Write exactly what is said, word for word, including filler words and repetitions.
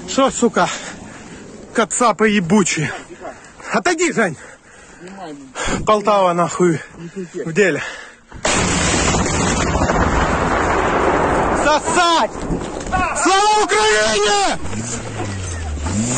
Что, сука, кацапы ебучие. Отойди, Жень. Полтава нахуй в деле. Сосать! Слава Украине!